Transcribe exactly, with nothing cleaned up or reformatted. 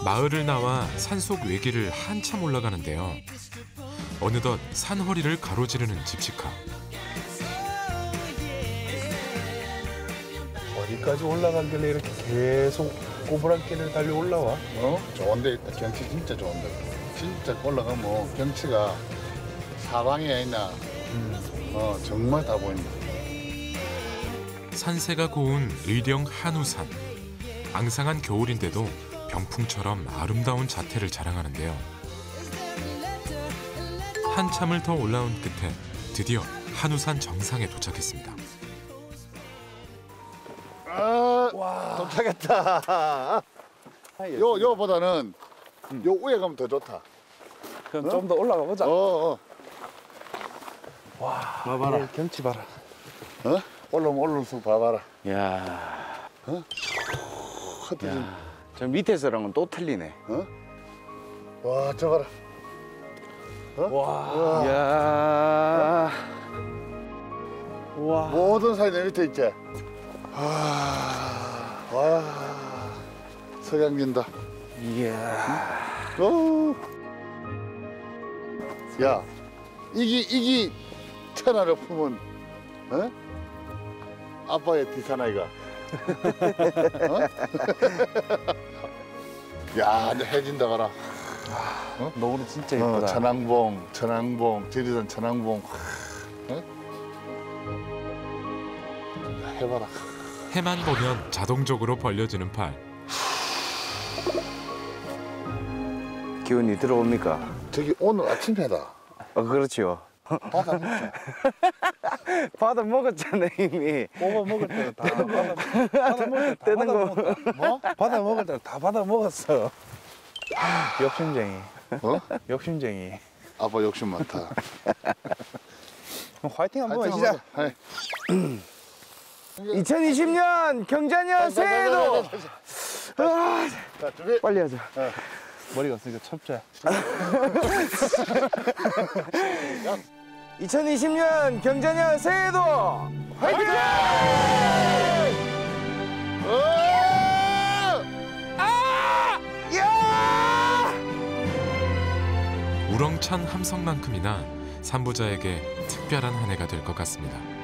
마을을 나와 산속 외길을 한참 올라가는데요. 어느덧 산허리를 가로지르는 집시카. 어디까지 올라가길래 이렇게 계속 꼬부랑길을 달려 올라와? 어? 좋은데 있다. 경치 진짜 좋은데. 진짜 올라가면 경치가 사방에 있나. 음. 어, 정말 다 보인다. 산세가 고운 의령 한우산. 앙상한 겨울인데도 병풍처럼 아름다운 자태를 자랑하는데요. 한참을 더 올라온 끝에 드디어 한우산 정상에 도착했습니다. 아, 와. 도착했다. 요, 요보다는 음. 요 위에 가면 더 좋다. 그럼 어? 좀 더 올라가 보자. 어, 어. 와, 봐봐라. 이 경치 봐라. 어? 올라오면 올라올수록 봐봐라. 야, 어? 흩어진. 야, 저 밑에서랑은 또 틀리네. 어? 와, 저 봐라. 어? 와. 야, 와. 모든 산이 내 밑에 있지. 아, 와, 석양진다. 이야. 오. 야, 이기 이기 천하를 품은, 어? 아빠의 디사나이가. 어? 야, 이제 해진다 가라. 어? 노을이 진짜 어, 예쁘다. 천왕봉, 천왕봉, 지리산 천왕봉. 어? 해봐라. 해만 보면 자동적으로 벌려지는 팔. 기운이 들어옵니까? 저기 오늘 아침 해다. 어, 그렇지요. 바다 먹자. 받아 먹었잖아 이미. 뽑아 먹을 때는 다 받아, 받아 먹을 때다 받아 먹었다. 뭐? 받아 먹을 때는 다 받아 먹었어. 욕심쟁이. 어? 욕심쟁이. 아빠 욕심 많다. 그럼 화이팅 한번 하여튼 해주자. 한번 해. 이천이십 년 경자년 새해도 아, 자, 준비. 빨리 하자. 머리가 없으니까 첩자. 이천이십 년 경자년 새해도 화이팅! 아! 야! 우렁찬 함성만큼이나 산보자에게 특별한 한 해가 될 것 같습니다.